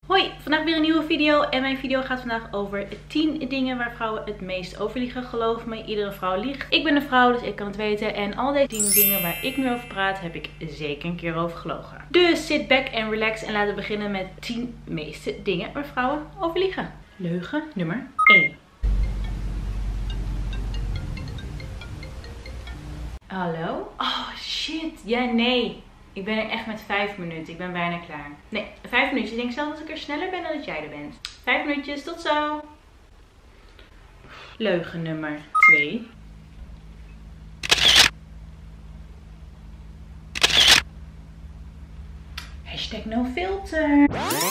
Hoi, vandaag weer een nieuwe video en mijn video gaat vandaag over 10 dingen waar vrouwen het meest over liegen. Geloof me, iedere vrouw liegt. Ik ben een vrouw, dus ik kan het weten. En al deze 10 dingen waar ik nu over praat, heb ik zeker een keer over gelogen. Dus sit back en relax en laten we beginnen met 10 meeste dingen waar vrouwen over liegen. Leugen nummer 1. Hallo? Oh shit, ja nee. Ik ben er echt met 5 minuten. Ik ben bijna klaar. Nee, 5 minuutjes. Ik denk zelf dat ik er sneller ben dan dat jij er bent. 5 minuutjes, tot zo. Leugen nummer 2. Hashtag no filter.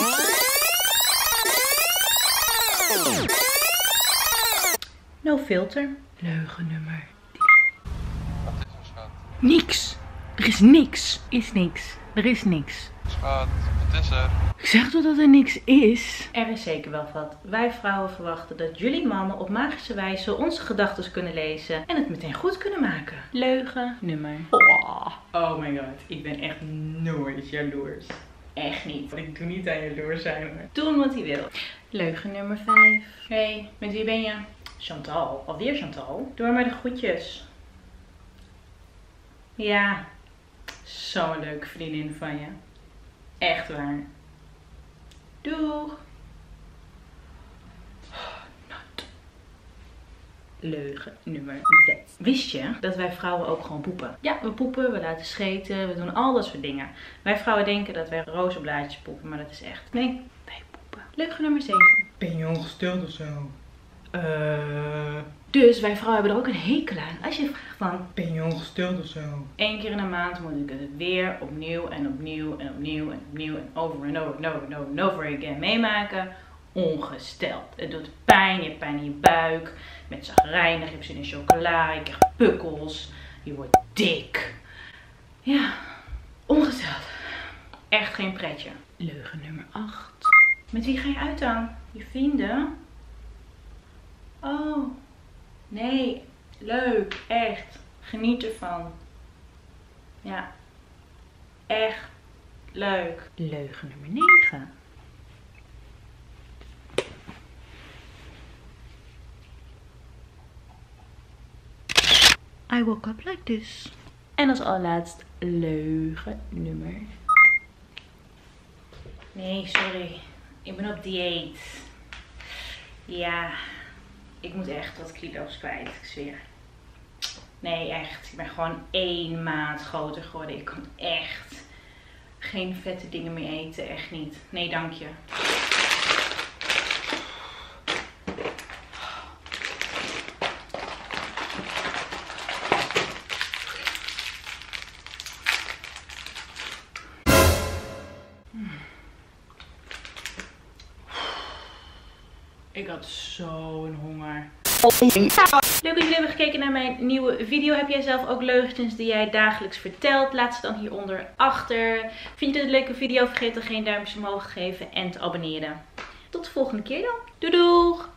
No filter. Leugen nummer 3. Wat is er, schat? Niks. Er is niks. Is niks. Er is niks. Schat, wat is er? Ik zeg toch dat er niks is? Er is zeker wel wat. Wij vrouwen verwachten dat jullie mannen op magische wijze onze gedachten kunnen lezen en het meteen goed kunnen maken. Leugen nummer. Oh my god, ik ben echt nooit jaloers. Echt niet. Ik doe niet aan jaloers zijn hoor. Doen wat hij wil. Leugen nummer 5. Hey, met wie ben je? Chantal. Alweer Chantal? Doe maar de groetjes. Ja, zo'n leuke vriendin van je. Echt waar. Doeg. Leugen nummer 6. Wist je dat wij vrouwen ook gewoon poepen? Ja, we poepen, we laten scheten, we doen al dat soort dingen. Wij vrouwen denken dat wij rozenblaadjes poepen, maar dat is echt. Nee, wij poepen. Leugen nummer 7. Ben je ongesteld of zo? Dus wij vrouwen hebben er ook een hekel aan. Als je vraagt van, ben je ongesteld of zo? 1 keer in de maand moet ik het weer opnieuw en opnieuw en opnieuw en opnieuw en over en over en over en over en over again meemaken. Ongesteld. Het doet pijn, je hebt pijn in je buik. Met chagrijnig, je hebt zin in chocola, je krijgt pukkels. Je wordt dik. Ja, ongesteld. Echt geen pretje. Leugen nummer 8. Met wie ga je uit dan? Je vrienden? Oh, nee, leuk, echt. Geniet ervan. Ja, echt leuk. Leugen nummer 9. I woke up like this. En als allerlaatst leugen nummer. Nee, sorry. Ik ben op dieet. Ja. Ik moet echt wat kilo's kwijt, ik zweer. Nee, echt. Ik ben gewoon 1 maand groter geworden. Ik kan echt geen vette dingen meer eten. Echt niet. Nee, dank je. Ik had zo'n honger. Leuk dat jullie hebben gekeken naar mijn nieuwe video. Heb jij zelf ook leugentjes die jij dagelijks vertelt? Laat ze dan hieronder achter. Vind je dit een leuke video? Vergeet dan geen duimpjes omhoog te geven en te abonneren. Tot de volgende keer dan. Doei doeg!